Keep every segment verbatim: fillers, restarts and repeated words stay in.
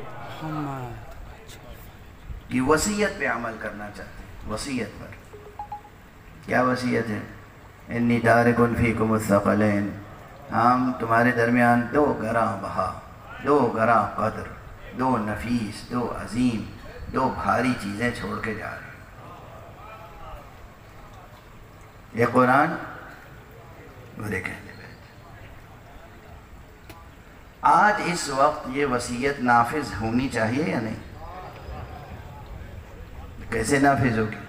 کہ وصیت پہ عمل کرنا چاہتے ہیں. وصیت پر کیا وصیت ہے؟ انی تارک فیکم الثقلین، ہم تمہارے درمیان دو گراں بہا، دو گراں قدر، دو نفیس، دو عظیم، دو بھاری چیزیں چھوڑ کے جا رہے ہیں. یہ قرآن اور ایک اہل بیت. آج اس وقت یہ وصیت نافذ ہونی چاہیے یا نہیں؟ کیسے نافذ ہوگی؟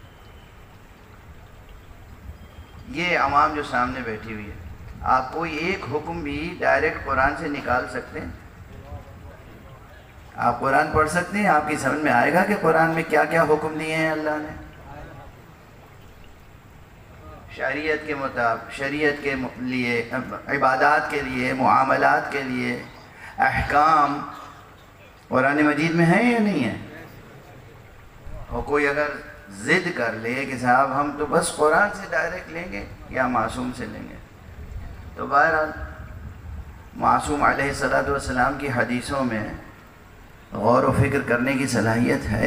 یہ عوام جو سامنے بیٹھی ہوئی ہے، آپ کوئی ایک حکم بھی ڈائریکٹ قرآن سے نکال سکتے ہیں؟ آپ قرآن پڑھ سکتے ہیں؟ آپ کی سمجھ میں آئے گا کہ قرآن میں کیا کیا حکم دیے ہیں اللہ نے؟ شریعت کے مطابق، شریعت کے لیے، عبادات کے لیے، معاملات کے لیے احکام قرآن مجید میں ہیں یا نہیں ہیں؟ اور کوئی اگر ضد کر لے کہ صاحب ہم تو بس قرآن سے ڈائریکٹ لیں گے یا معصوم سے لیں گے، تو بہرحال معصوم علیہ الصلوۃ والسلام کی حدیثوں میں غور و فکر کرنے کی صلاحیت ہے.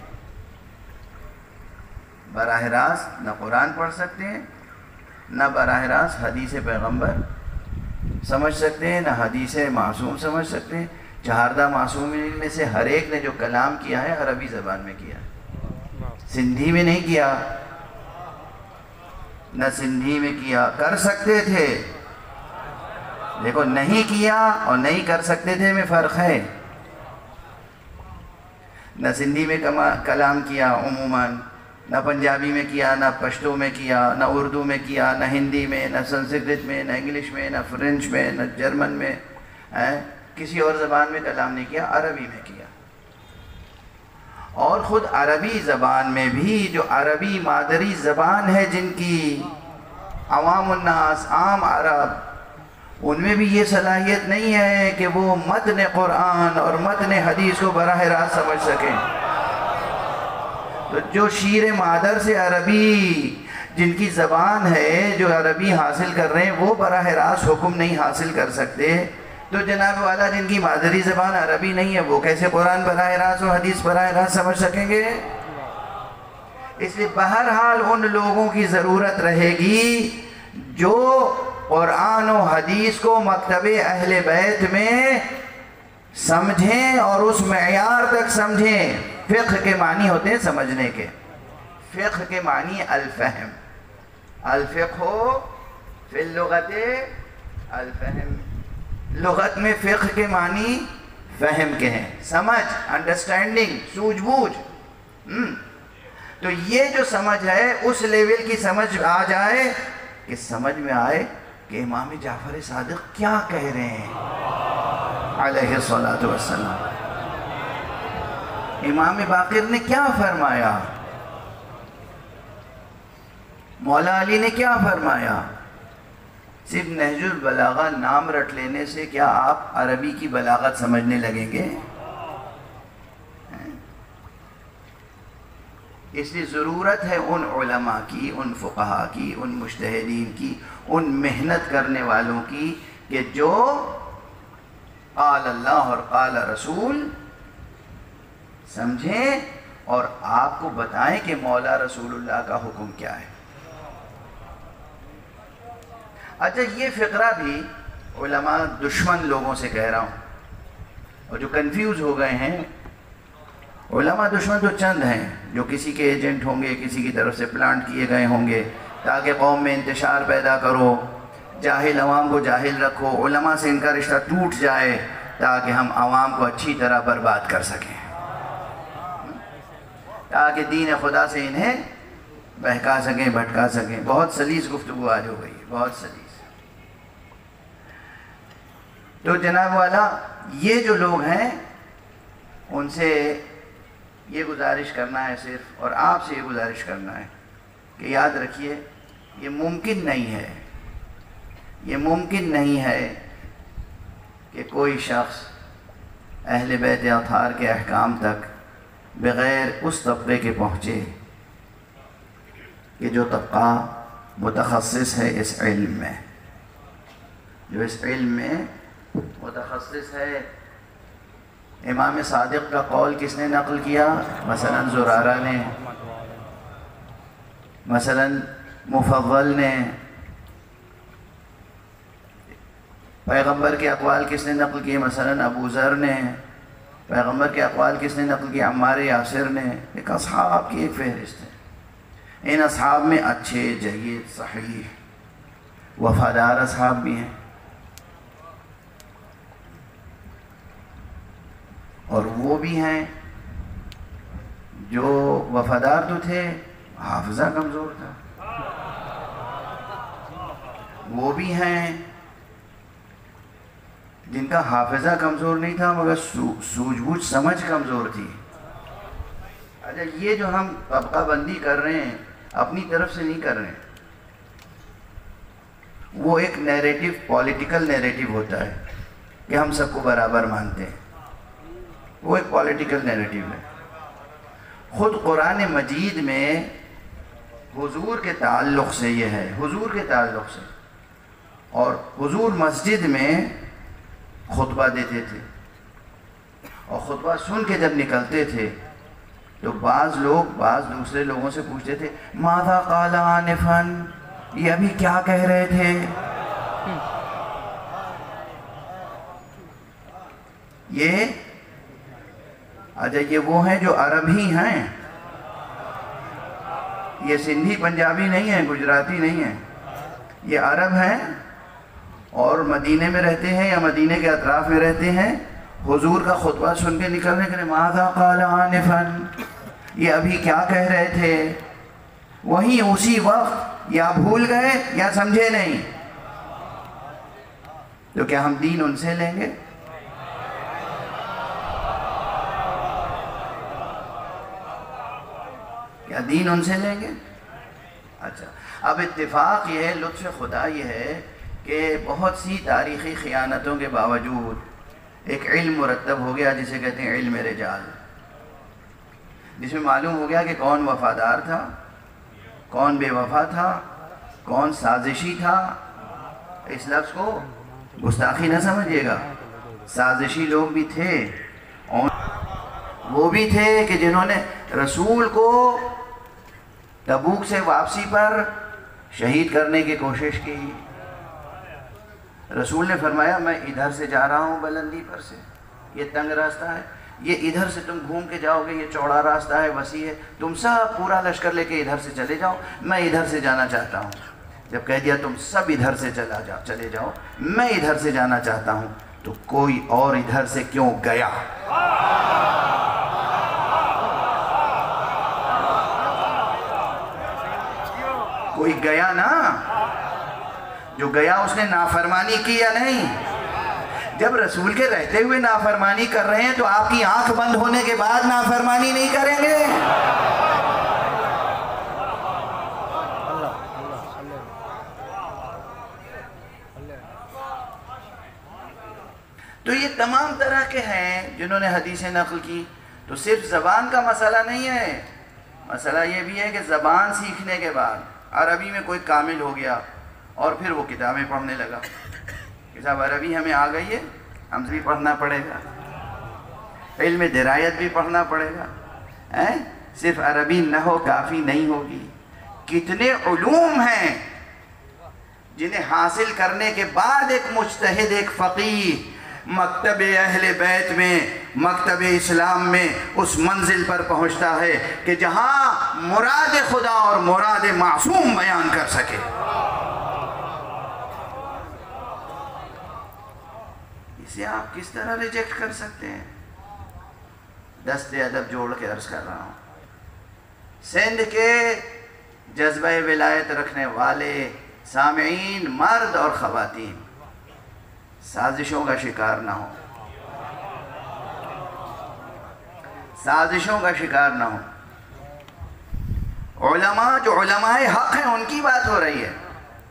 براہ راست نہ قرآن پڑھ سکتے ہیں، نہ براہ راست حدیث پیغمبر سمجھ سکتے ہیں، نہ حدیث معصوم سمجھ سکتے ہیں. چہاردہ معصومین میں سے ہر ایک نے جو کلام کیا ہے عربی زبان میں کیا ہے، سندھی میں نہیں کیا. نہ سندھی میں کیا، کر سکتے تھے، دیکھو نہیں کیا اور نہیں کر سکتے تھے میں فرق ہے. نہ سندھی میں کلام کیا عموماً، نہ پنجابی میں کیا، نہ پشتو میں کیا، نہ اردو میں کیا، نہ ہندی میں، نہ سنسکرت میں، نہ انگلش میں، نہ فرینچ میں، نہ جرمن میں، کسی اور زبان میں کلام نہیں کیا، عربی میں کیا. اور خود عربی زبان میں بھی جو عربی مادری زبان ہے جن کی، عوام الناس، عام عرب، ان میں بھی یہ صلاحیت نہیں ہے کہ وہ متن قرآن اور متن حدیث کو براہ راست سمجھ سکیں. تو جو شیر مادر سے عربی جن کی زبان ہے، جو عربی حاصل کر رہے ہیں، وہ براہ راست حکم نہیں حاصل کر سکتے. تو جناب والا جن کی مادری زبان عربی نہیں ہے، وہ کیسے قرآن براہ راست اور حدیث براہ راست سمجھ سکیں گے؟ اس لیے بہرحال ان لوگوں کی ضرورت رہے گی جو قرآن و حدیث کو مکتب اہل بیت میں سمجھیں اور اس معیار تک سمجھیں. فقہ کے معنی ہوتے ہیں سمجھنے کے. فقہ کے معنی الفہم. الفقہ فی اللغت الفہم. لغت میں فقہ کے معنی فہم کے ہیں، سمجھ، انڈرسٹینڈنگ، سوجھ بوجھ. تو یہ جو سمجھ ہے اس لیول کی سمجھ آ جائے کہ سمجھ میں آئے کہ امام جعفر صادق کیا کہہ رہے ہیں علیہ الصلوۃ والسلام. امام باقر نے کیا فرمایا، مولا علی نے کیا فرمایا. صرف نہج البلاغہ نام رٹ لینے سے کیا آپ عربی کی بلاغت سمجھنے لگیں گے؟ اس لیے ضرورت ہے ان علماء کی، ان فقہاء کی، ان مجتہدین کی، ان محنت کرنے والوں کی کہ جو قال اللہ اور قال رسول سمجھیں اور آپ کو بتائیں کہ مولا رسول اللہ کا حکم کیا ہے. اچھا یہ فقرہ بھی علماء دشمن لوگوں سے کہہ رہا ہوں، اور جو کنفیوز ہو گئے ہیں. علماء دشمن تو چند ہیں جو کسی کے ایجنٹ ہوں گے، کسی کی طرف سے پلانٹ کیے گئے ہوں گے تاکہ قوم میں انتشار پیدا کرو، جاہل عوام کو جاہل رکھو، علماء سے ان کا رشتہ ٹوٹ جائے تاکہ ہم عوام کو اچھی طرح برباد کر سکیں، تاکہ دین خدا سے انہیں بہکا سکیں، بھٹکا سکیں. بہت سلیس گفتگو آج ہو گئی ہے، بہت سلیس. تو جناب والا یہ جو لوگ ہیں ان سے یہ گزارش کرنا ہے صرف، اور آپ سے یہ گزارش کرنا ہے کہ یاد رکھیے یہ ممکن نہیں ہے، یہ ممکن نہیں ہے کہ کوئی شخص اہل بیت اطہار کے احکام تک بغیر اس طبقے کے پہنچے کہ جو طبقہ متخصص ہے اس علم میں، جو اس علم میں متخصص ہے. امام صادق کا قول کس نے نقل کیا؟ مثلا زرارہ نے، مثلا مفضل نے۔ پیغمبر کے اقوال کس نے نقل کیے؟ مثلا ابو ذر نے۔ پیغمبر کے اقوال کس نے نقل کیے؟ عمار یاسر نے۔ ایک اصحاب کی ایک فہرست ہے۔ ان اصحاب میں اچھے، جید، صحیح، وفادار اصحاب بھی ہیں، اور وہ بھی ہیں جو وفادار تو تھے، حافظہ کمزور تھا۔ وہ بھی ہیں جن کا حافظہ کمزور نہیں تھا مگر سوجھ بوجھ سمجھ کمزور تھی۔ اچھا، یہ جو ہم طبقہ بندی کر رہے ہیں اپنی طرف سے نہیں کر رہے ہیں، وہ ایک نیریٹو، پولیٹیکل نیریٹو ہوتا ہے کہ ہم سب کو برابر مانتے ہیں، وہ ایک پولیٹیکل نیریٹو ہے۔ خود قرآن مجید میں حضور کے تعلق سے یہ ہے، حضور کے تعلق سے، اور حضور مسجد میں خطبہ دیتے تھے، اور خطبہ سن کے جب نکلتے تھے تو بعض لوگ بعض دوسرے لوگوں سے پوچھتے تھے ماذا قال آنفا، یہ ابھی کیا کہہ رہے تھے؟ یہ اچھا، یہ وہ ہیں جو عرب ہی ہیں، یہ سندھی پنجابی نہیں ہیں، گجراتی نہیں ہیں، یہ عرب ہیں اور مدینے میں رہتے ہیں یا مدینے کے اطراف میں رہتے ہیں۔ حضور کا خطبہ سن کے نکلنے کے لیے ماذا قال آنفا، یہ ابھی کیا کہہ رہے تھے؟ وہیں اسی وقت یا بھول گئے یا سمجھے نہیں، تو کیا ہم دین ان سے لیں گے؟ کیا دین ان سے لیں گے؟ اچھا، اب اتفاق یہ ہے، لطف خدا یہ ہے کہ بہت سی تاریخی خیانتوں کے باوجود ایک علم مرتب ہو گیا جسے کہتے ہیں علم رجال، جس میں معلوم ہو گیا کہ کون وفادار تھا، کون بے وفا تھا، کون سازشی تھا۔ اس لفظ کو گستاخی نہ سمجھیے گا، سازشی لوگ بھی تھے، اور وہ بھی تھے کہ جنہوں نے رسول کو تبوک سے واپسی پر شہید کرنے کی کوشش کی۔ رسول نے فرمایا میں ادھر سے جا رہا ہوں بلندی پر سے، یہ تنگ راستہ ہے، یہ ادھر سے تم گھوم کے جاؤ گے، یہ چوڑا راستہ ہے، وسیع ہے، تم سب پورا لشکر لے کے ادھر سے چلے جاؤ، میں ادھر سے جانا چاہتا ہوں۔ جب کہہ دیا تم سب ادھر سے چلا جاؤ چلے جاؤ، میں ادھر سے جانا چاہتا ہوں، تو کوئی اور ادھر سے کیوں گیا؟ کوئی گیا نا، جو گیا اس نے نافرمانی کی یا نہیں؟ جب رسول کے رہتے ہوئے نافرمانی کر رہے ہیں تو آپ کی آنکھ بند ہونے کے بعد نافرمانی نہیں کریں گے؟ تو یہ تمام طرح کے ہیں جنہوں نے حدیثیں نقل کی۔ تو صرف زبان کا مسئلہ نہیں ہے، مسئلہ یہ بھی ہے کہ زبان سیکھنے کے بعد عربی میں کوئی کامل ہو گیا اور پھر وہ کتابیں پڑھنے لگا کہ صاحب عربی ہمیں آ گئی ہے، ہم سے بھی پڑھنا پڑے گا، علم درایت بھی پڑھنا پڑے گا، صرف عربی نہ ہو کافی نہیں ہوگی۔ کتنے علوم ہیں جنہیں حاصل کرنے کے بعد ایک مجتہد، ایک فقیہ مکتب اہل بیت میں، مکتب اسلام میں اس منزل پر پہنچتا ہے کہ جہاں مراد خدا اور مراد معصوم بیان کر سکے۔ اسے آپ کس طرح ریجیکٹ کر سکتے ہیں؟ دست ادب جوڑ کے عرض کر رہا ہوں، سندھ کے جذبہ ولایت رکھنے والے سامعین مرد اور خواتین سازشوں کا شکار نہ ہو، سازشوں کا شکار نہ ہو۔ علماء جو علماء حق ہیں ان کی بات ہو رہی ہے۔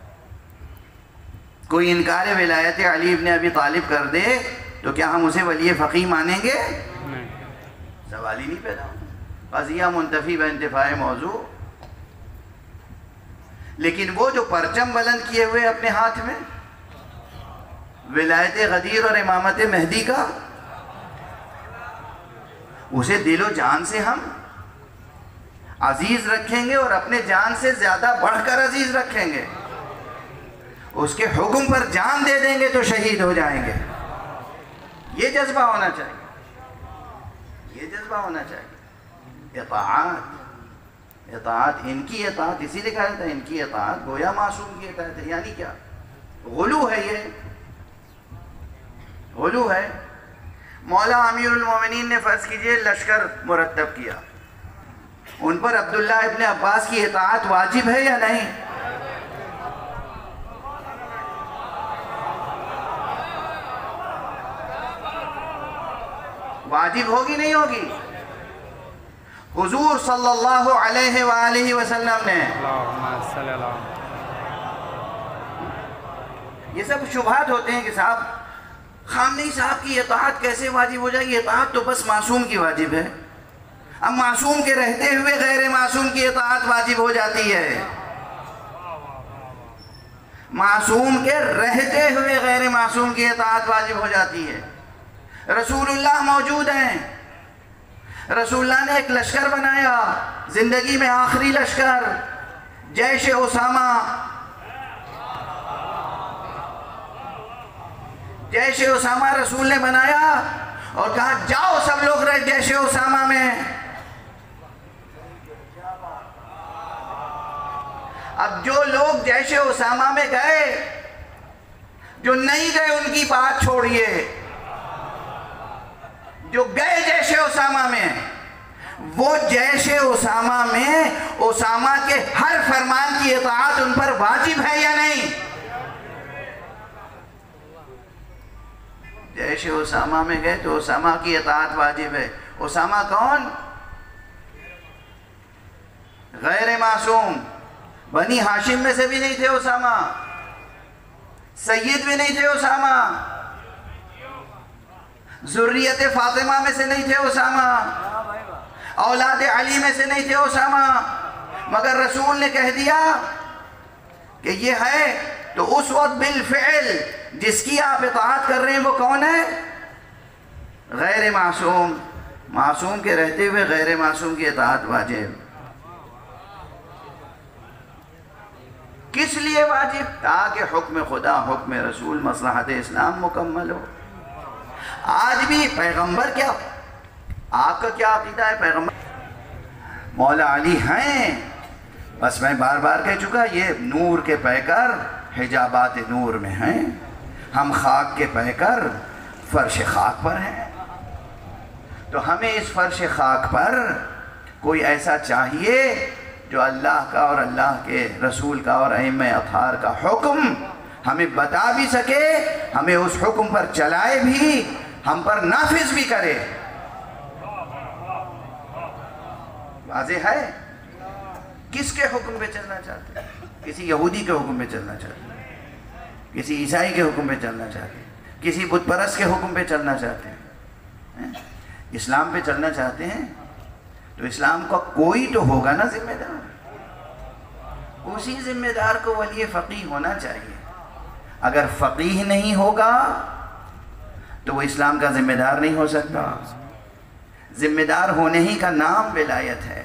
کوئی انکار ولایت علی ابن ابی طالب کر دے تو کیا ہم اسے ولی فقیہ مانیں گے؟ سوال ہی نہیں پیدا ہوتا، قضیہ منتفی بانتفاع موضوع۔ لیکن وہ جو پرچم بلند کیے ہوئے اپنے ہاتھ میں ولایت غدیر اور امامت مہدی کا، اسے دل و جان سے ہم عزیز رکھیں گے اور اپنے جان سے زیادہ بڑھ کر عزیز رکھیں گے. اس کے حکم پر جان دے دیں گے تو شہید ہو جائیں گے. یہ جذبہ ہونا چاہیے, یہ جذبہ ہونا چاہیے. اطاعت, اطاعت ان کی اطاعت اسی لیے کہا جاتا ہے ان کی اطاعت گویا معصوم کی اطاعت ہے. یعنی کیا؟ غلو ہے, یہ غلو ہے. مولا امیر المومنین نے فرض کیجئے لشکر مرتب کیا, ان پر عبداللہ ابن عباس کی اطاعت واجب ہے یا نہیں؟ واجب ہوگی نہیں ہوگی؟ حضور صلی اللہ علیہ وآلہ وسلم نے, یہ سب شبہات ہوتے ہیں کہ صاحب خامنہئی صاحب کی اطاعت کیسے واجب ہو جائے گی؟ اطاعت تو بس معصوم کی واجب ہے. اب معصوم کے رہتے ہوئے غیر معصوم کی اطاعت واجب ہو جاتی ہے. معصوم کے رہتے ہوئے غیر معصوم کی اطاعت واجب ہو جاتی ہے. رسول اللہ موجود ہیں, رسول اللہ نے ایک لشکر بنایا, زندگی میں آخری لشکر, جیش اسامہ. جیش اسامہ رسول نے بنایا اور کہا جاؤ سب لوگ رہے جیش اسامہ میں. اب جو لوگ جیش اسامہ میں گئے, جو نہیں گئے ان کی بات چھوڑیے, جو گئے جیش اسامہ میں, وہ جیش اسامہ میں اسامہ کے ہر فرمان کی اطاعت ان پر واجب ہے یا نہیں؟ جیش اسامہ میں گئے تو اسامہ کی اطاعت واجب ہے. اسامہ کون؟ غیر معصوم, بنی ہاشم میں سے بھی نہیں تھے اسامہ, سید بھی نہیں تھے اسامہ, ذریت فاطمہ میں سے نہیں تھے اسامہ, اولاد علی میں سے نہیں تھے اسامہ, مگر رسول نے کہہ دیا کہ یہ ہے, تو اس وقت بالفعل جس کی آپ اطاعت کر رہے ہیں وہ کون ہے؟ غیر معصوم. معصوم کے رہتے ہوئے غیر معصوم کی اطاعت واجب. کس لیے واجب؟ تاکہ حکم خدا, حکم رسول, مصلحت اسلام مکمل ہو. آج بھی پیغمبر کیا, آپ کا کیا عقیدہ ہے؟ پیغمبر مولا علی ہیں, بس میں بار بار کہہ چکا, یہ نور کے پیکر حجابات نور میں ہیں, ہم خاک کے پیکر فرش خاک پر ہیں. تو ہمیں اس فرش خاک پر کوئی ایسا چاہیے جو اللہ کا اور اللہ کے رسول کا اور ائمہ اطہار کا حکم ہمیں بتا بھی سکے, ہمیں اس حکم پر چلائے بھی, ہم پر نافذ بھی کرے. واضح ہے؟ کس کے حکم پہ چلنا چاہتے ہیں؟ کسی یہودی کے حکم پہ چلنا چاہتے ہیں, کسی عیسائی کے حکم پہ چلنا چاہتے ہیں, کسی بت پرست کے حکم پہ چلنا چاہتے ہیں, اسلام پہ چلنا چاہتے ہیں تو اسلام کا کوئی تو ہوگا نا ذمہ دار. اسی ذمہ دار کو ولی فقیہ ہونا چاہیے. اگر فقیہ نہیں ہوگا تو وہ اسلام کا ذمہ دار نہیں ہو سکتا. ذمہ دار ہونے ہی کا نام ولایت ہے.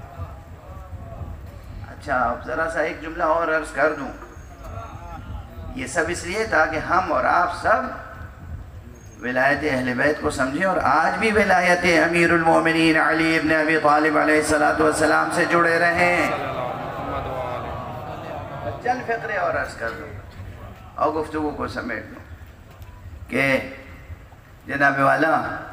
اچھا, اب ذرا سا ایک جملہ اور عرض کر دوں. یہ سب اس لیے تاکہ ہم اور آپ سب ولایت اہل بیت کو سمجھیں اور آج بھی ولایت امیر المومنین علی ابن ابی طالب علیہ السلام سے جڑے رہیں. چند فقرے اور عرض کر دوں اور گفتگو کو سمیٹ دوں کہ جناب والا,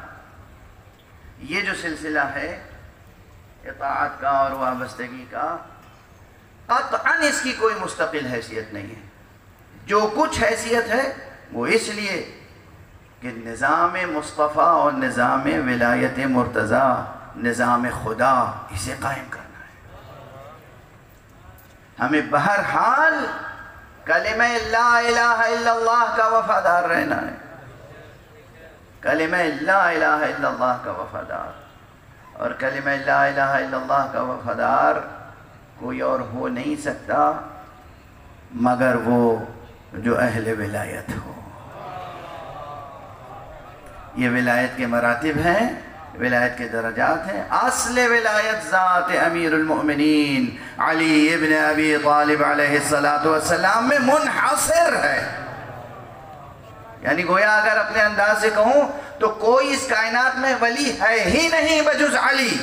یہ جو سلسلہ ہے اطاعت کا اور وابستگی کا, قطعاً اس کی کوئی مستقل حیثیت نہیں ہے. جو کچھ حیثیت ہے وہ اس لیے کہ نظام مصطفیٰ اور نظام ولایت مرتضیٰ, نظام خدا, اسے قائم کرنا ہے. ہمیں بہرحال کلمہ لا الہ الا اللہ کا وفادار رہنا ہے. کلمہ لا الہ الا اللہ کا وفادار, اور کلمہ لا الہ الا اللہ کا وفادار کوئی اور ہو نہیں سکتا مگر وہ جو اہل ولایت ہو. یہ ولایت کے مراتب ہیں, ولایت کے درجات ہیں. اصل ولایت ذات امیر المؤمنین علی ابن ابی طالب علیہ السلام میں منحصر ہے. یعنی گویا اگر اپنے انداز سے کہوں تو کوئی اس کائنات میں ولی ہے ہی نہیں بجز علی.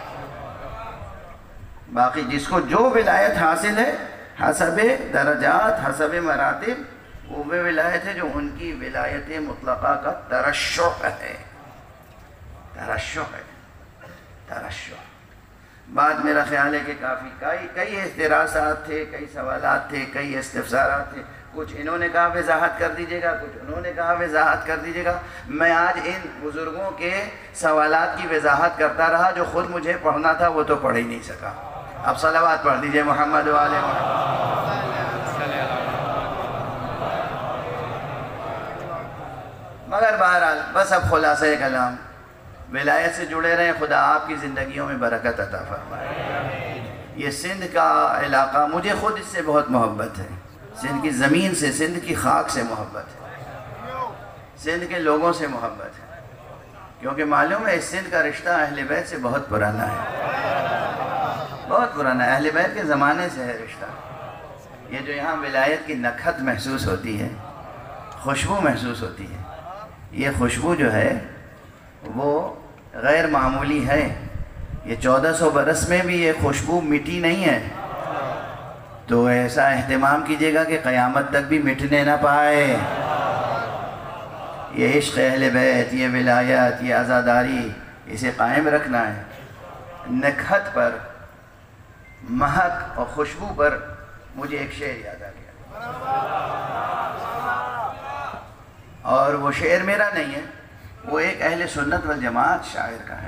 باقی جس کو جو ولایت حاصل ہے حسب درجات حسب مراتب وہ ولایت ہے جو ان کی ولایت مطلقہ کا ترشح ہے. ترشح ہے ترشح. بات میرا خیال ہے کہ کافی کئی کئی اعتراضات تھے, کئی سوالات تھے, کئی استفسارات تھے. کچھ انہوں نے کہا وضاحت کر دیجیے گا, کچھ انہوں نے کہا وضاحت کر دیجیے گا. میں آج ان بزرگوں کے سوالات کی وضاحت کرتا رہا, جو خود مجھے پڑھنا تھا وہ تو پڑھ ہی نہیں سکا. اب صلوات پڑھ دیجئے محمد و آل محمد. مگر بہرحال بس اب خلاصہ کلام, ولایت سے جڑے رہیں, خدا آپ کی زندگیوں میں برکت عطا فرمائے. یہ سندھ کا علاقہ مجھے خود اس سے بہت محبت ہے. سندھ کی زمین سے, سندھ کی خاک سے محبت ہے, سندھ کے لوگوں سے محبت ہے, کیونکہ معلوم ہے اس سندھ کا رشتہ اہل بیت سے بہت پرانا ہے, بہت پرانا ہے. اہل بیت کے زمانے سے ہے رشتہ. یہ جو یہاں ولایت کی نکھت محسوس ہوتی ہے, خوشبو محسوس ہوتی ہے, یہ خوشبو جو ہے وہ غیر معمولی ہے. یہ چودہ سو برس میں بھی یہ خوشبو مٹی نہیں ہے. تو ایسا اہتمام کیجیے گا کہ قیامت تک بھی مٹنے نہ پائے. یہ عشق اہل بیت, یہ ولایت, یہ عزاداری, اسے قائم رکھنا ہے. نکھت پر, مہک اور خوشبو پر مجھے ایک شعر یاد آ گیا, اور وہ شعر میرا نہیں ہے, وہ ایک اہل سنت والجماعت شاعر کا ہے,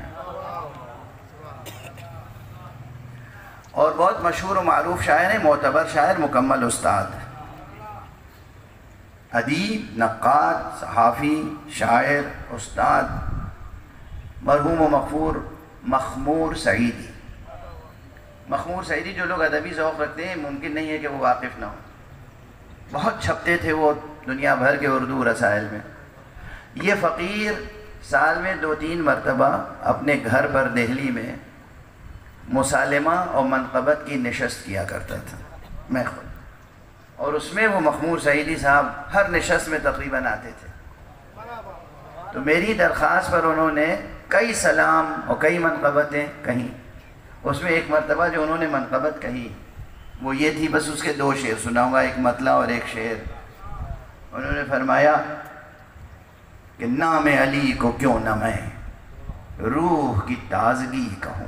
اور بہت مشہور و معروف شاعر ہے, معتبر شاعر, مکمل استاد, ادیب, نقاد, صحافی, شاعر, استاد, مرحوم و مغفور مخمور سعیدی. مخمور سعیدی, جو لوگ ادبی ذوق رکھتے ہیں ممکن نہیں ہے کہ وہ واقف نہ ہو. بہت چھپتے تھے وہ دنیا بھر کے اردو رسائل میں. یہ فقیر سال میں دو تین مرتبہ اپنے گھر پر دہلی میں مسالمہ اور منقبت کی نشست کیا کرتا تھا, میں خود. اور اس میں وہ مخمور سعیدی صاحب ہر نشست میں تقریباً آتے تھے. تو میری درخواست پر انہوں نے کئی سلام اور کئی منقبتیں کہیں. اس میں ایک مرتبہ جو انہوں نے منقبت کہی وہ یہ تھی, بس اس کے دو شعر سناؤں گا, ایک مطلع اور ایک شعر. انہوں نے فرمایا کہ نام علی کو کیوں نہ میں روح کی تازگی کہوں,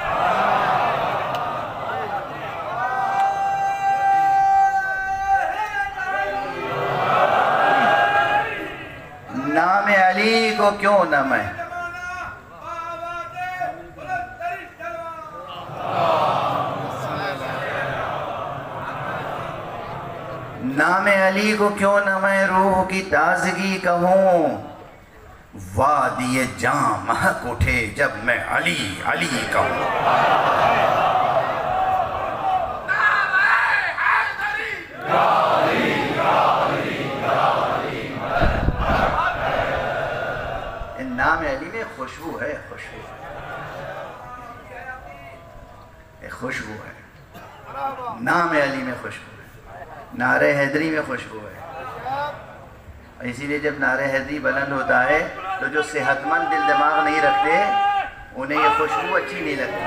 نام علی کو کیوں نہ میں نام علی کو کیوں نہ میں روح کی تازگی کہوں. وادی جاں مہک اٹھے جب میں علی علی کہوں. نام علی میں خوشبو ہے, خوشبو ایک خوشبو ہے. نام علی میں خوشبو ہے, نعرہ حیدری میں خوشبو ہے. اسی لیے جب نعرہ حیدری بلند ہوتا ہے تو جو صحت مند دل دماغ نہیں رکھتے انہیں یہ خوشبو اچھی نہیں لگتی.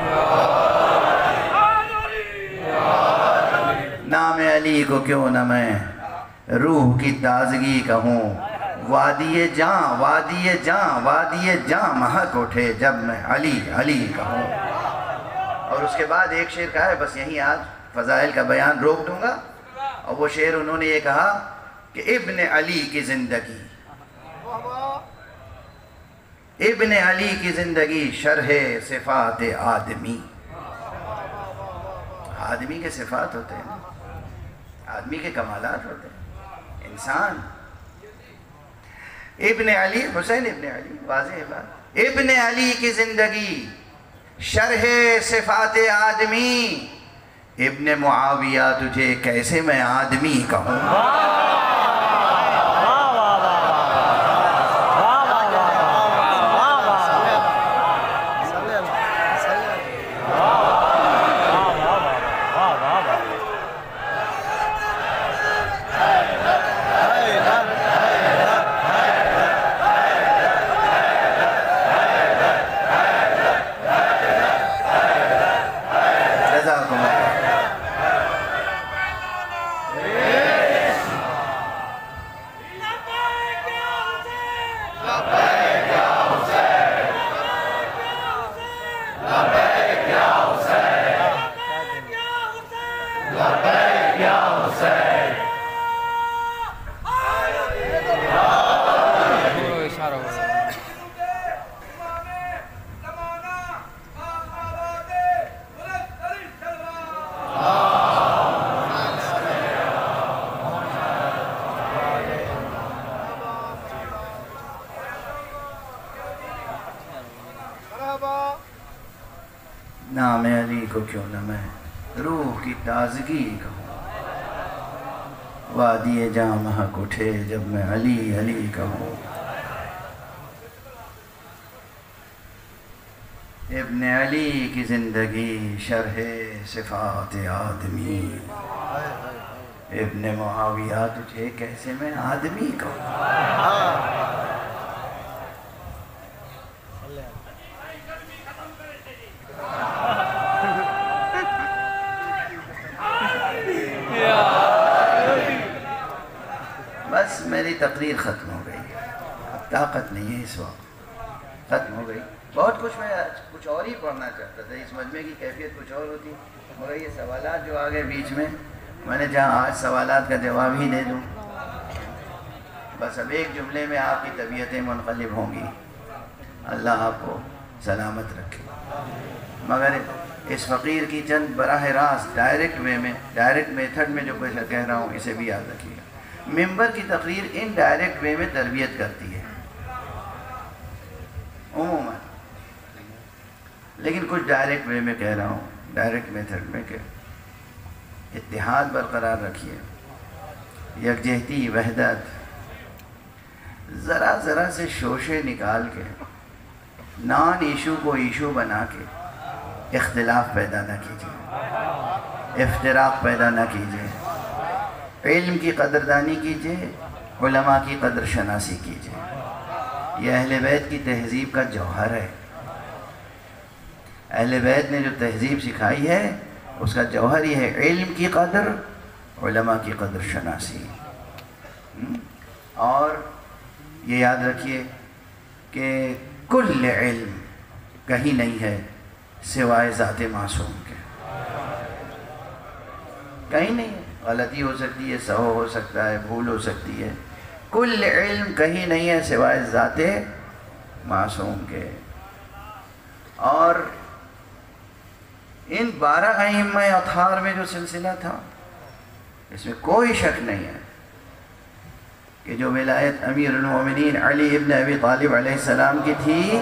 نام علی کو کیوں نہ میں روح کی تازگی کہوں. وادی جاں وادی جاں وادی جاں مہک اٹھے جب میں علی علی کہوں. اور اس کے بعد ایک شعر کہا ہے, بس یہیں آج فضائل کا بیان روک دوں گا. اور وہ شعر انہوں نے یہ کہا کہ ابن علی کی زندگی, ابن علی کی زندگی شرح صفات آدمی. آدمی کے صفات ہوتے ہیں, آدمی کے کمالات ہوتے ہیں, انسان. ابن علی, حسین ابن علی, واضح بات. ابن علی کی زندگی شرح صفات آدمی. ابن معاویہ تجھے کیسے میں آدمی کہوں. نام علی کو کیوں نہ میں روح کی تازگی کہوں، وادی جاں مہک اٹھے جب میں علی علی کہوں۔ ابن علی کی زندگی شرح صفات آدمی، ابن معاویہ تجھے کیسے میں آدمی کہوں۔ بس میری تقریر ختم ہو گئی، اب طاقت نہیں ہے اس وقت، ختم ہو گئی۔ بہت کچھ میں کچھ اور ہی پڑھنا چاہتا تھا، اس مجمع کی کیفیت کچھ اور ہوتی، مگر یہ سوالات جو آگے بیچ میں، میں نے جہاں آج سوالات کا جواب ہی دے دوں۔ بس اب ایک جملے میں آپ کی طبیعتیں منقلب ہوں گی، اللہ آپ کو سلامت رکھے۔ مگر اس فقیر کی چند براہ راست ڈائریکٹ وے میں، ڈائریکٹ میتھڈ میں جو کچھ کہہ رہا ہوں اسے بھی یاد رکھیے گا۔ ممبر کی تقریر ان ڈائریکٹ وے میں تربیت کرتی ہے عموماً، لیکن کچھ ڈائریکٹ وے میں کہہ رہا ہوں، ڈائریکٹ میتھڈ میں کہ اتحاد برقرار رکھیے، یکجہتی، وحدت، ذرا ذرا سے شوشے نکال کے نان ایشو کو ایشو بنا کے اختلاف پیدا نہ کیجیے، افتراق پیدا نہ کیجیے، علم کی قدردانی کیجیے، علماء کی قدر شناسی کیجیے۔ یہ اہل بیت کی تہذیب کا جوہر ہے، اہل بیت نے جو تہذیب سکھائی ہے اس کا جوہر یہ ہے، علم کی قدر، علماء کی قدر شناسی۔ اور یہ یاد رکھیے کہ کل علم کہیں نہیں ہے سوائے ذات معصوم کے، کہیں نہیں ہے، غلطی ہو سکتی ہے، سہو ہو سکتا ہے، بھول ہو سکتی ہے، کل علم کہیں نہیں ہے سوائے ذات معصوم کے۔ اور ان بارہ ائمہ اطہار میں جو سلسلہ تھا اس میں کوئی شک نہیں ہے کہ جو ولایت امیر المومنین علی ابن ابی طالب علیہ السلام کی تھی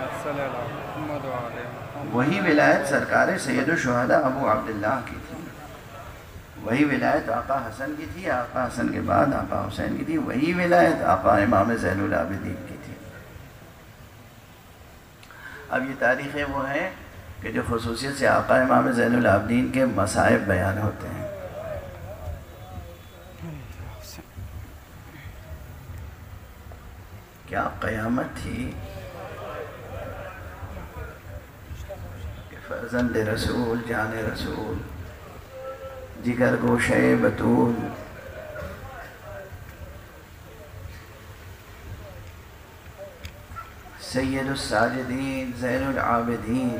وہی ولایت سرکار سید الشہداء ابو عبداللہ کی تھی، وہی ولایت آقا حسن کی تھی، آقا حسن کے بعد آقا حسین کی تھی، وہی ولایت آقا امام زین العابدین کی تھی۔ اب یہ تاریخیں وہ ہیں کہ جو خصوصیت سے آقا امام زین العابدین کے مصائب بیان ہوتے ہیں۔ کیا قیامت تھی کہ فرزند رسول، جان رسول، جگر گوشے بطول، سید الساجدین، زین العابدین،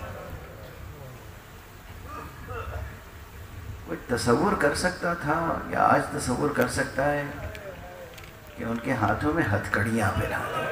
کوئی تصور کر سکتا تھا یا آج تصور کر سکتا ہے کہ ان کے ہاتھوں میں ہتھ کڑیاں پہنا دیں،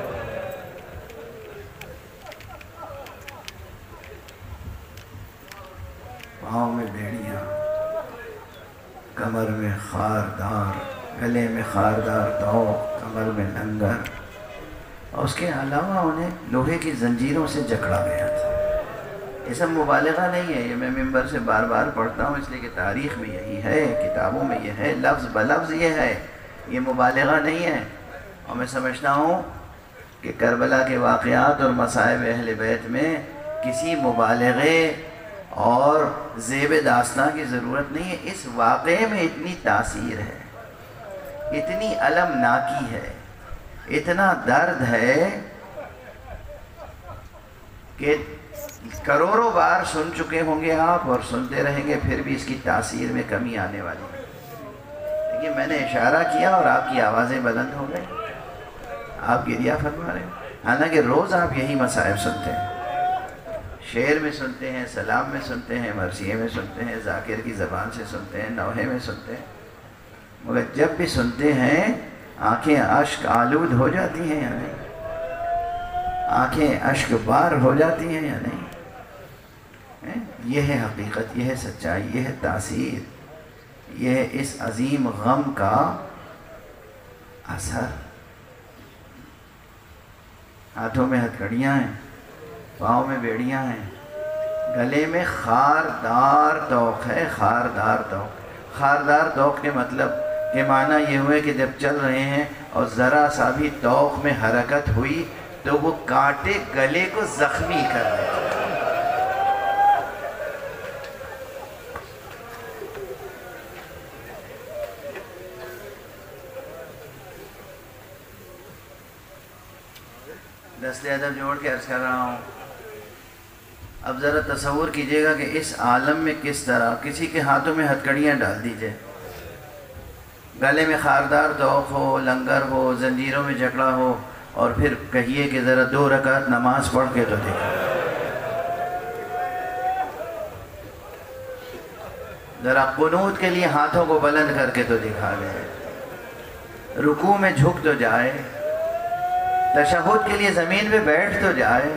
پاؤں میں بیڑیاں، کمر میں خاردار، گلے میں خاردار توق، کمر میں لنگر، اور اس کے علاوہ انہیں لوہے کی زنجیروں سے جکڑا گیا تھا۔ یہ سب مبالغہ نہیں ہے، یہ میں ممبر سے بار بار پڑھتا ہوں اس لیے کہ تاریخ میں یہی ہے، کتابوں میں یہ ہے، لفظ بلفظ یہ ہے، یہ مبالغہ نہیں ہے۔ اور میں سمجھتا ہوں کہ کربلا کے واقعات اور مصائب اہل بیت میں کسی مبالغے اور زیب داستان کی ضرورت نہیں ہے، اس واقعے میں اتنی تاثیر ہے، اتنی المناکی ہے، اتنا درد ہے کہ کروڑوں بار سن چکے ہوں گے آپ اور سنتے رہیں گے، پھر بھی اس کی تاثیر میں کمی آنے والی ہے۔ دیکھیے میں نے اشارہ کیا اور آپ کی آوازیں بلند ہو گئی، آپ گریہ فرما رہے ہیں، حالانکہ روز آپ یہی مصائب سنتے ہیں، شعر میں سنتے ہیں، سلام میں سنتے ہیں، مرثیے میں سنتے ہیں، ذاکر کی زبان سے سنتے ہیں، نوحے میں سنتے ہیں، مگر جب بھی سنتے ہیں آنکھیں اشک آلود ہو جاتی ہیں یا نہیں؟ آنکھیں اشک بار ہو جاتی ہیں یا نہیں؟ یہ ہے حقیقت، یہ ہے سچائی، یہ ہے تاثیر، یہ ہے اس عظیم غم کا اثر۔ ہاتھوں میں ہتھکڑیاں ہیں، پاؤں میں بیڑیاں ہیں، گلے میں خاردار توق ہے، خاردار توق۔ خاردار توق کے مطلب کہ معنی یہ ہوئے کہ جب چل رہے ہیں اور ذرا سا بھی توق میں حرکت ہوئی تو وہ کانٹے گلے کو زخمی کر دیتے ہیں۔ دست ادب جوڑ کے عرض کر رہا ہوں، اب ذرا تصور کیجئے گا کہ اس عالم میں کس طرح کسی کے ہاتھوں میں ہتھکڑیاں ڈال دیجئے، گلے میں خاردار توق ہو، لنگر ہو، زنجیروں میں جکڑا ہو، اور پھر کہیے کہ ذرا دو رکعت نماز پڑھ کے تو دیکھا، ذرا قنوت کے لیے ہاتھوں کو بلند کر کے تو دکھا دے، رکوع میں جھک تو جائے، تشہد کے لیے زمین پہ بیٹھ تو جائے۔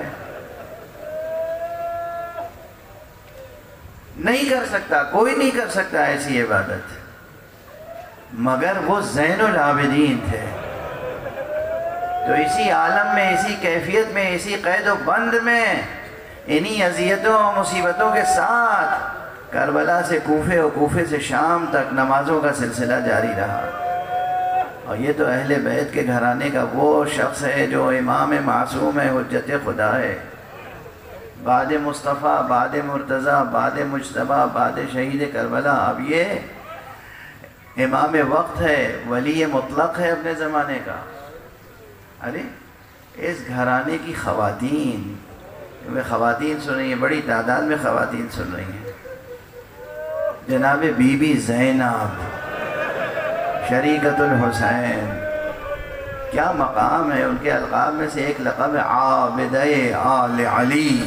نہیں کر سکتا، کوئی نہیں کر سکتا ایسی عبادت، مگر وہ زین العابدین تھے۔ تو اسی عالم میں، اسی کیفیت میں، اسی قید و بند میں، انہی اذیتوں اور مصیبتوں کے ساتھ کربلا سے کوفے اور کوفے سے شام تک نمازوں کا سلسلہ جاری رہا۔ اور یہ تو اہل بیت کے گھرانے کا وہ شخص ہے جو امام معصوم ہے، حجت خدا ہے، بعد مصطفیٰ، بعد مرتضیٰ، بعد مجتبیٰ، بعد شہید کربلا۔ اب یہ امام وقت ہے، ولی مطلق ہے اپنے زمانے کا۔ ارے اس گھرانے کی خواتین، وہ خواتین سن رہی ہیں، بڑی تعداد میں خواتین سن رہی ہیں، جناب بی بی زینب شریکت الحسین، کیا مقام ہے ان کے القاب میں سے ایک لقب ہے عابدہ آل علی،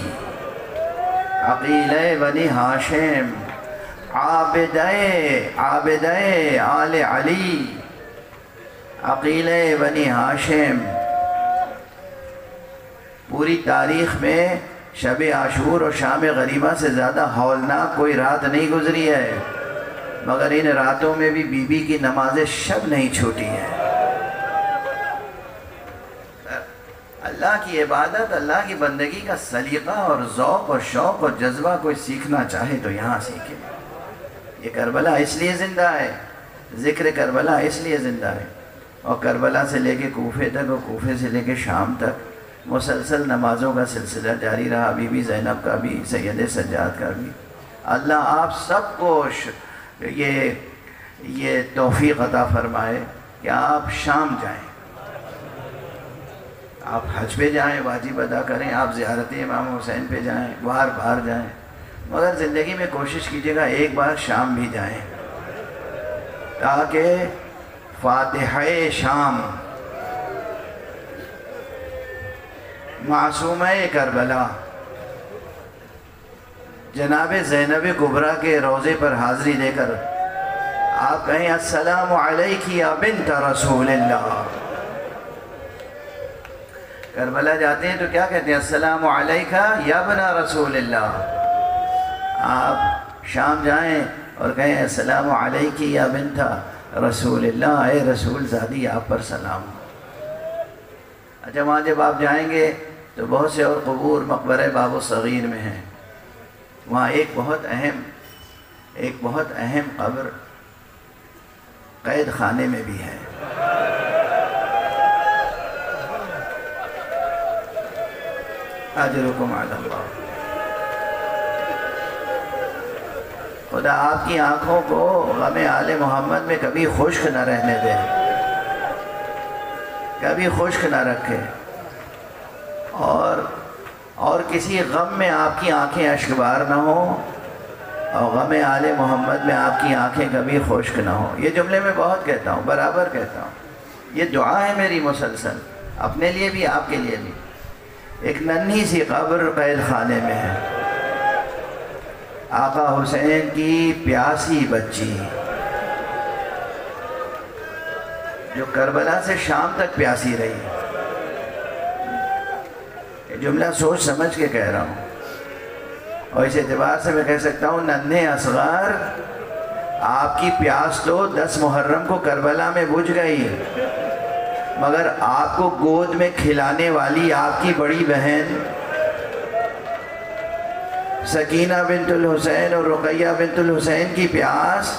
عقیلہ بنی ہاشم، عابدہ عابدہ آل علی، عقیلہ بنی ہاشم۔ پوری تاریخ میں شب عاشور اور شام غریبہ سے زیادہ ہولناک کوئی رات نہیں گزری ہے، مگر ان راتوں میں بھی بی بی کی نماز شب نہیں چھوٹی ہے۔ اللہ کی عبادت، اللہ کی بندگی کا سلیقہ اور ذوق اور شوق اور جذبہ کوئی سیکھنا چاہے تو یہاں سیکھے۔ یہ کربلا اس لیے زندہ ہے، ذکر کربلا اس لیے زندہ ہے، اور کربلا سے لے کے کوفے تک اور کوفے سے لے کے شام تک مسلسل نمازوں کا سلسلہ جاری رہا، بی بی زینب کا بھی، سید سجاد کا بھی۔ اللہ آپ سب کو یہ یہ توفیق عطا فرمائے کہ آپ شام جائیں، آپ حج پہ جائیں، واجب ادا کریں، آپ زیارت امام حسین پہ جائیں، بار بار جائیں، مگر زندگی میں کوشش کیجئے گا ایک بار شام بھی جائیں، تاکہ فاتحہ شام، معصومہ کربلا، جناب زینب کبریٰ کے روضے پر حاضری دے کر آپ کہیں السلام علیک یا بنت رسول اللہ۔ کربلا جاتے ہیں تو کیا کہتے ہیں؟ السلام علیک یا ابن رسول اللہ۔ آپ شام جائیں اور کہیں السلام علیک یا بنت رسول اللہ، اے رسول زادی آپ پر سلام۔ اچھا وہاں جب آپ جائیں گے تو بہت سے اور قبور مقبرہ باب الصغیر میں ہیں، وہاں ایک بہت اہم ایک بہت اہم قبر قید خانے میں بھی ہے۔ اجرکم علی اللہ۔ خدا آپ کی آنکھوں کو غم آل محمد میں کبھی خشک نہ رہنے دے، کبھی خشک نہ رکھے، اور اور کسی غم میں آپ کی آنکھیں اشکبار نہ ہوں، اور غم آل محمد میں آپ کی آنکھیں کبھی خشک نہ ہوں۔ یہ جملے میں بہت کہتا ہوں، برابر کہتا ہوں، یہ دعا ہے میری مسلسل، اپنے لیے بھی آپ کے لیے بھی۔ ایک ننھی سی قبر قید خانے میں ہے، آقا حسین کی پیاسی بچی جو کربلا سے شام تک پیاسی رہی۔ یہ جملہ سوچ سمجھ کے کہہ رہا ہوں، اور اس اعتبار سے میں کہہ سکتا ہوں ننھے اصغر آپ کی پیاس تو دس محرم کو کربلا میں بجھ گئی، مگر آپ کو گود میں کھلانے والی آپ کی بڑی بہن سکینہ بنت الحسین اور رقیہ بنت الحسین کی پیاس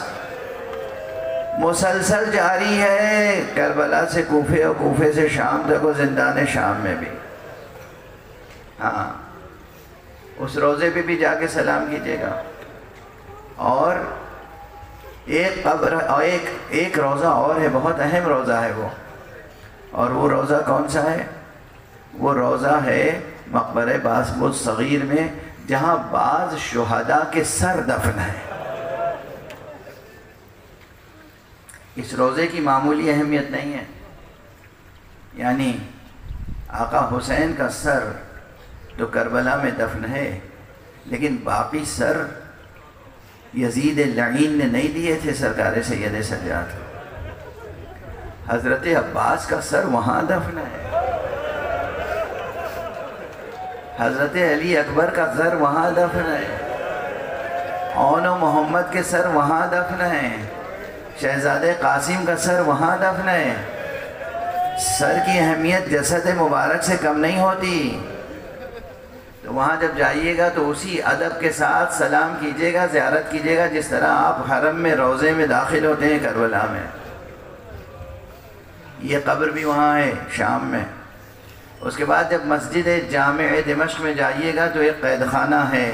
مسلسل جاری ہے، کربلا سے کوفے اور کوفے سے شام تک اور زندان شام میں بھی۔ ہاں، اس روزے پہ بھی جا کے سلام کیجیے گا۔ اور ایک قبر اور ایک ایک روزہ اور ہے، بہت اہم روزہ ہے وہ، اور وہ روزہ کون سا ہے؟ وہ روزہ ہے مقبرہ باسمت صغیر میں، جہاں بعض شہداء کے سر دفن ہیں۔ اس روزے کی معمولی اہمیت نہیں ہے، یعنی آقا حسین کا سر تو کربلا میں دفن ہے، لیکن باقی سر یزید لعین نے نہیں دیے تھے سرکار سید سجاد کو۔ حضرت عباس کا سر وہاں دفن ہے، حضرت علی اکبر کا سر وہاں دفن ہے، اون و محمد کے سر وہاں دفن ہے، شہزادے قاسم کا سر وہاں دفن ہے۔ سر کی اہمیت جسد مبارک سے کم نہیں ہوتی، تو وہاں جب جائیے گا تو اسی ادب کے ساتھ سلام کیجیے گا، زیارت کیجیے گا جس طرح آپ حرم میں روضے میں داخل ہوتے ہیں کربلا میں۔ یہ قبر بھی وہاں ہے شام میں۔ اس کے بعد جب مسجد جامع دمشق میں جائیے گا تو ایک قید خانہ ہے،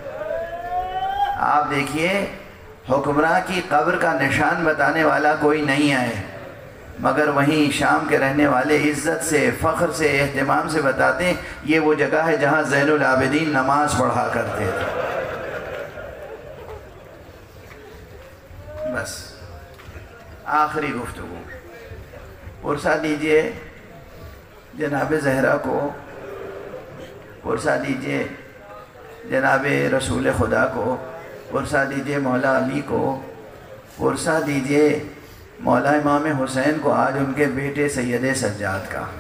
آپ دیکھیے حکمراں کی قبر کا نشان بتانے والا کوئی نہیں ہے، مگر وہیں شام کے رہنے والے عزت سے، فخر سے، اہتمام سے بتاتے ہیں یہ وہ جگہ ہے جہاں زین العابدین نماز پڑھا کرتے تھے۔ بس آخری گفتگو، پرسہ دیجئے جناب زہرا کو، پرسہ دیجئے جناب رسول خدا کو، پرسہ دیجئے مولا علی کو، پرسہ دیجئے مولا امام حسین کو، آج ان کے بیٹے سید سجاد کا۔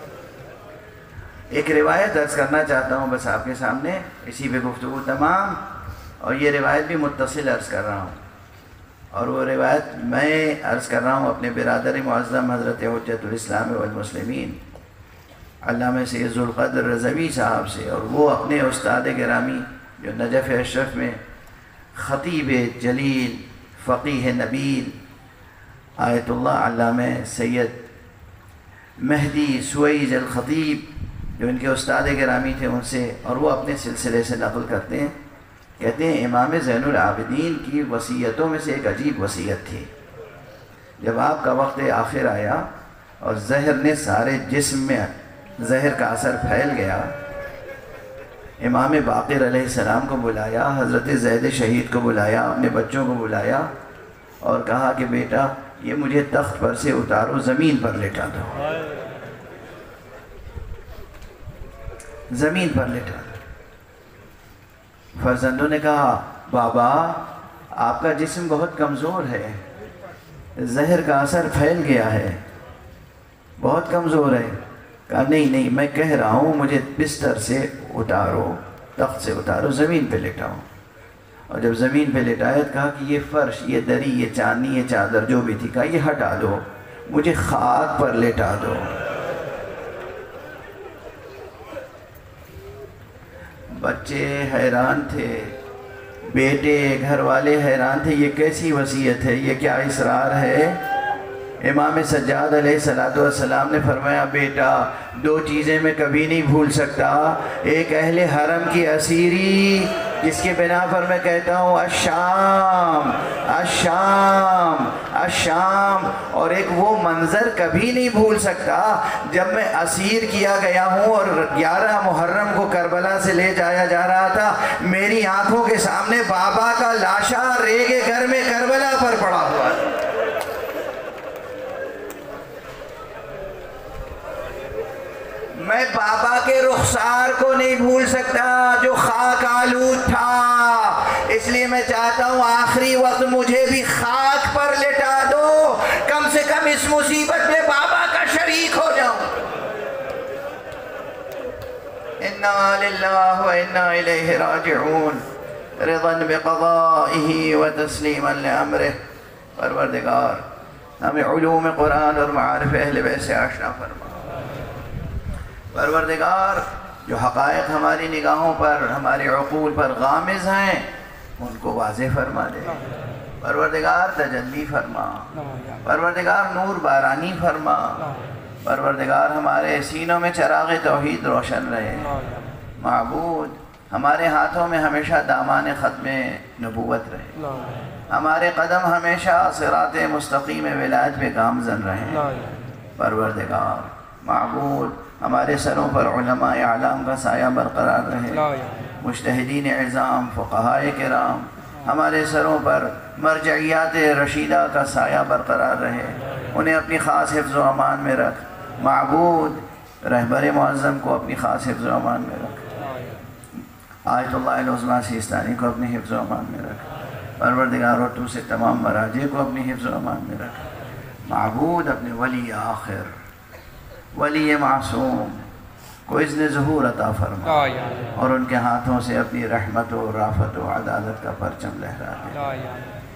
ایک روایت عرض کرنا چاہتا ہوں بس آپ کے سامنے، اسی پہ گفتگو تمام، اور یہ روایت بھی متصل عرض کر رہا ہوں، اور وہ روایت میں عرض کر رہا ہوں اپنے برادر معظم حضرت حجت الاسلام والمسلمین علامہ سید ذوالقدر رضوی صاحب سے، اور وہ اپنے استاد گرامی جو نجف اشرف میں خطیب جلیل، فقیہ نبیل، آیت اللہ علامہ سید مہدی سویج الخطیب جو ان کے استاد گرامی تھے ان سے، اور وہ اپنے سلسلے سے نقل کرتے ہیں، کہتے ہیں امام زین العابدین کی وصیتوں میں سے ایک عجیب وصیت تھی۔ جب آپ کا وقت آخر آیا اور زہر نے سارے جسم میں زہر کا اثر پھیل گیا، امام باقر علیہ السلام کو بلایا، حضرت زید شہید کو بلایا، اپنے بچوں کو بلایا اور کہا کہ بیٹا یہ مجھے تخت پر سے اتارو، زمین پر لٹا دو، زمین پر لٹا دو۔ فرزندوں نے کہا بابا آپ کا جسم بہت کمزور ہے، زہر کا اثر پھیل گیا ہے، بہت کمزور ہے۔ کہا نہیں نہیں میں کہہ رہا ہوں مجھے بستر سے اتارو، تخت سے اتارو، زمین پہ لٹاؤ۔ اور جب زمین پہ لٹایا کہا کہ یہ فرش، یہ دری، یہ چاندنی، یہ چادر جو بھی تھی، کہا یہ ہٹا دو، مجھے خاک پر لٹا دو۔ بچے حیران تھے، بیٹے گھر والے حیران تھے، یہ کیسی وصیت ہے، یہ کیا اصرار ہے؟ امام سجاد علیہ السلام نے فرمایا بیٹا دو چیزیں میں کبھی نہیں بھول سکتا، ایک اہل حرم کی اسیری جس کے بنا پر میں کہتا ہوں الشام الشام الشام، اور ایک وہ منظر کبھی نہیں بھول سکتا جب میں اسیر کیا گیا ہوں اور گیارہ محرم کو کربلا سے لے جایا جا رہا تھا، میری آنکھوں کے سامنے بابا کا لاشا ریگے گھر میں کربلا پر پڑا ہوا ہے۔ میں بابا کے رخسار کو نہیں بھول سکتا جو خاک آلود تھا، اس لیے میں چاہتا ہوں آخری وقت مجھے بھی خاک پر لٹا دو، کم سے کم اس مصیبت میں بابا کا شریک ہو جاؤں۔ انا للہ و انا الیہ راجعون، رضا بقضائہ و تسلیما لامرہ۔ پروردگار ہمیں علوم قرآن اور معارف اہل بیت سے آشنا فرما۔ پروردگار جو حقائق ہماری نگاہوں پر ہمارے عقول پر غامض ہیں ان کو واضح فرما دے۔ پروردگار تجلی فرما، پروردگار نور بارانی فرما، پروردگار ہمارے سینوں میں چراغ توحید روشن رہے۔ معبود ہمارے ہاتھوں میں ہمیشہ دامان ختم نبوت رہے، ہمارے قدم ہمیشہ صراط مستقیم ولایت پہ گامزن رہے۔ پروردگار معبود ہمارے سروں پر علماء اعلام کا سایہ برقرار رہے، مجتہدین اعظام فقہاء کرام ہمارے سروں پر مرجعیات رشیدہ کا سایہ برقرار رہے، انہیں اپنی خاص حفظ و امان میں رکھ۔ معبود رہبر معظم کو اپنی خاص حفظ و امان میں رکھ، آیت اللہ العظمیٰ سیستانی کو اپنی حفظ و امان میں رکھ، پروردگار اور تو سے تمام مراجع کو اپنی حفظ و امان میں رکھ۔ معبود اپنے ولی آخر، ولی معصوم کو اذن ظہور عطا فرما اور ان کے ہاتھوں سے اپنی رحمت و رافت و عدالت کا پرچم لہرا دے۔